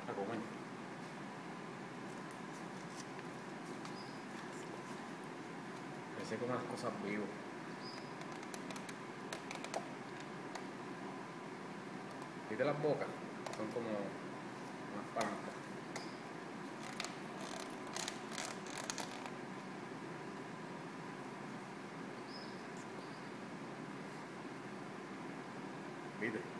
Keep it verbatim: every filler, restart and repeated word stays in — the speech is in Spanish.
a comer. Parece como las cosas vivas. ¿Viste las bocas? Son como unas palancas. ¿Viste?